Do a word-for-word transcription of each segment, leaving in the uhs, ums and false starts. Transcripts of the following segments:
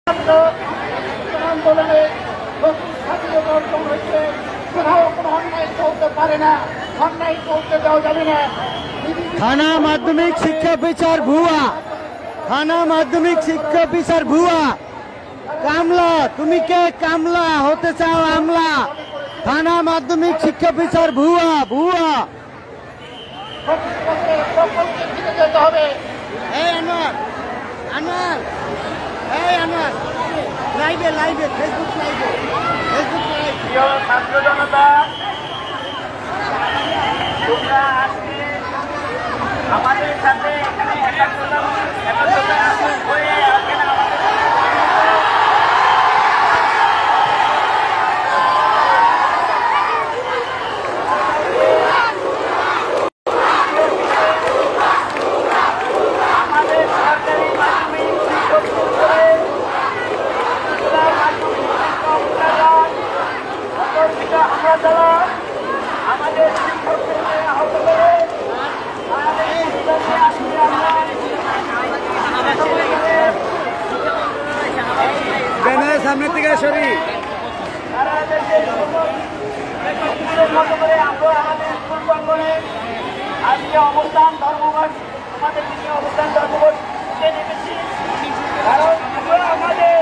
আন্দোলনে নতুন স্বাধীনতা অর্জন হয়েছে, কোথাও কোনো অন্যায় চলতে পারে না, অন্যায় চলতে দেওয়া যাবে না। থানা মাধ্যমিক শিক্ষা বিচার ভুয়া, থানা মাধ্যমিক শিক্ষা বিচার ভুয়া। কামলা, তুমি কে কামলা হতে চাও আমলা? থানা মাধ্যমিক শিক্ষা বিচার ভুয়া ভুয়া। যেতে হবে। এই আনোয়ার, আনোয়ার, এই আনোয়ার, লাইভে লাইভে ফেসবুক লাইভে ফেসবুক লাইভ। প্রিয় ছাত্র জনতা, তোমরা আজকে আমাদের সাথে এখানে একাত্মতা একাত্মতা হয়ে এখানে আমাদের আমাদের শিক্ষকদেরকে আহত করে ব্যানারের সামনে থেকে সরি সারা দেশের মতো করে আমরা আমাদের স্কুল প্রাঙ্গণে আজকে অবস্থান ধর্মঘট আমাদের নিয়ে অবস্থান ধর্মঘট নেমেছি। কারণ আমরা আমাদের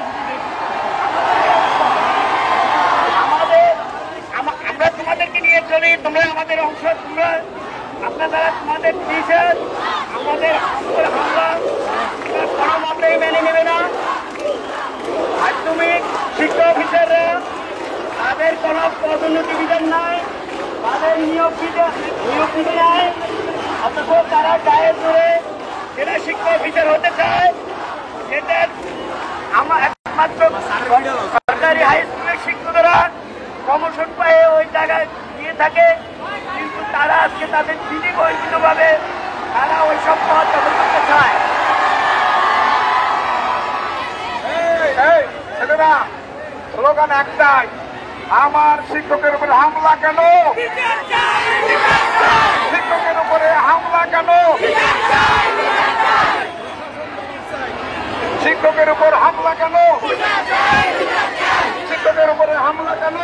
আমাদের আমরা তোমাদেরকে নিয়ে চলি, তোমরা আমাদের অংশ, তোমরা আপনারা তোমাদের টিচার আমাদের হামলা কোনো মতেই মেনে নেবে না। মাধ্যমিক শিক্ষা অফিসাররা তাদের কোনো পদোন্নতি বিধান নাই, তাদের নিয়োগ বিধান নিয়োগ বিধি নাই, অথচ তারা গায়ে ধরে জেলা শিক্ষা অফিসার হতে চায়। সেটা আমার একমাত্র সরকারি হাই স্কুলের শিক্ষকরা প্রমোশন পেয়ে ওই জায়গায় গিয়ে থাকে, কিন্তু তারা আজকে তাদের দিদি বহিষ্কৃতভাবে তারা ওই সব পদ দখল করতে চায়। স্লোগান একটাই, আমার শিক্ষকের উপরে হামলা কেন, শিক্ষকের উপরে হামলা কেন, শিক্ষকের উপর হামলা কেন, শিক্ষকের উপরে হামলা কেন,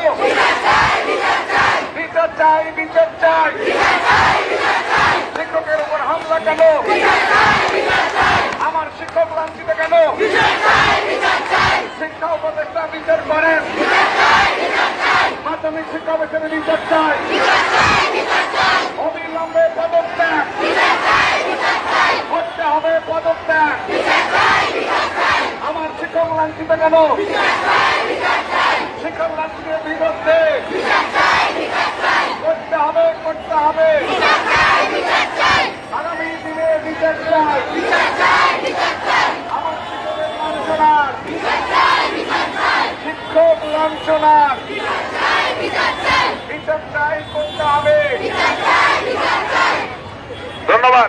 বিচার চাই, বিচার চাই, শিক্ষকের উপর হামলা কেন, আমার শিক্ষক লাঞ্ছিত কেন, শিক্ষা উপদেষ্টা বিচার করেন, মাধ্যমিক শিক্ষা অফিসারের বিচার চাই, অবিলম্বে পদত্যাগ করতে হবে, পদত্যাগ, আমার শিক্ষক লাঞ্ছিত কেন, শিক্ষক লাঞ্ছিতের বিরুদ্ধে করতে হবে, করতে হবে, আগামী দিনে বিচার চাই, আমার শিক্ষকের লাঞ্ছনার, শিক্ষক লাঞ্ছনার বিচার চাই, করতে হবে। ধন্যবাদ।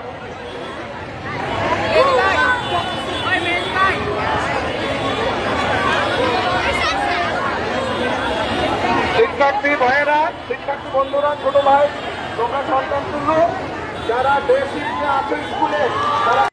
শিক্ষার্থী ভাইয়েরা, শিক্ষার্থী বন্ধুরা, ছোট ভাই, তোমরা সন্তান তুল্য যারা দেশ আছে স্কুলে তারা